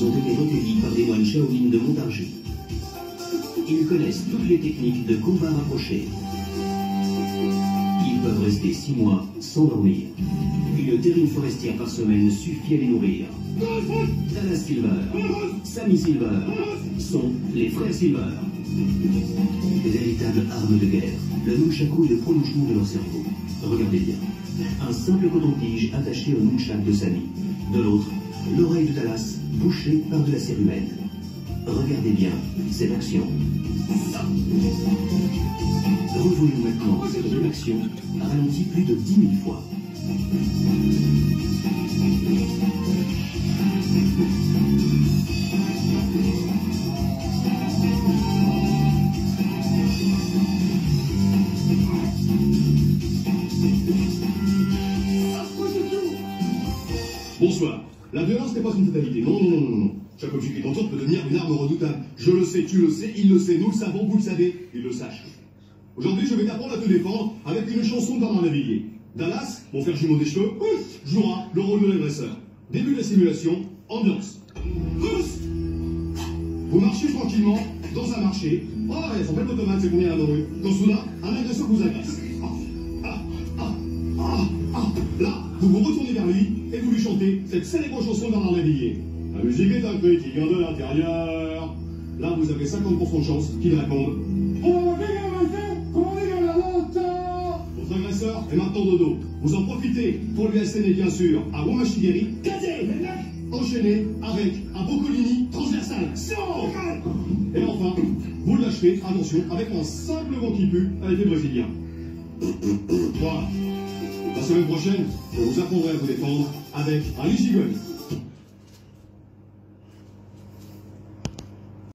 ont été recueillis par des moines Shaolin de Montargis. Ils connaissent toutes les techniques de combat rapproché. Ils peuvent rester 6 mois sans dormir. Une terrine forestière par semaine suffit à les nourrir. Dallas Silver, Sammy Silver sont les frères Silver. Véritable arme de guerre, le nunchaku est le prolongement de leur cerveau. Regardez bien. Un simple coton-tige attaché au nunchak de Sammy. De l'autre, l'oreille de Dallas bouchée par de la cérumène. Regardez bien cette action. Revoyons maintenant cette même action ralentie plus de 10 000 fois. Bonsoir. La violence n'est pas une fatalité. Non, non, non, non, non. Chaque objet qui t'entoure peut devenir une arme redoutable. Je le sais, tu le sais, il le sait, nous le savons, vous le savez, il le sache. Aujourd'hui, je vais t'apprendre à te défendre avec une chanson dans un naviguer. Dallas, mon frère jumeau des cheveux, jouera le rôle de l'agresseur. Début de la simulation, ambiance. Vous marchez tranquillement dans un marché. Oh, elles sont belles automates, c'est combien la rue. Quand soudain, un agresseur vous agresse. Là, vous vous retournez vers lui et vous lui chantez cette célèbre chanson d'Arnaud Naviguier. La musique est un cri qui vient de l'intérieur. Là, vous avez 50% de chance qu'il réponde. Votre agresseur est maintenant de dos. Vous en profitez pour lui asséner, bien sûr, un bon machigeri, enchaîné avec un boccolini transversal. Et enfin, vous le lâchez, attention, avec un simple vent qui pue avec les Brésiliens. Voilà. La semaine prochaine, je vous apprendrai à vous défendre avec un Lichigun.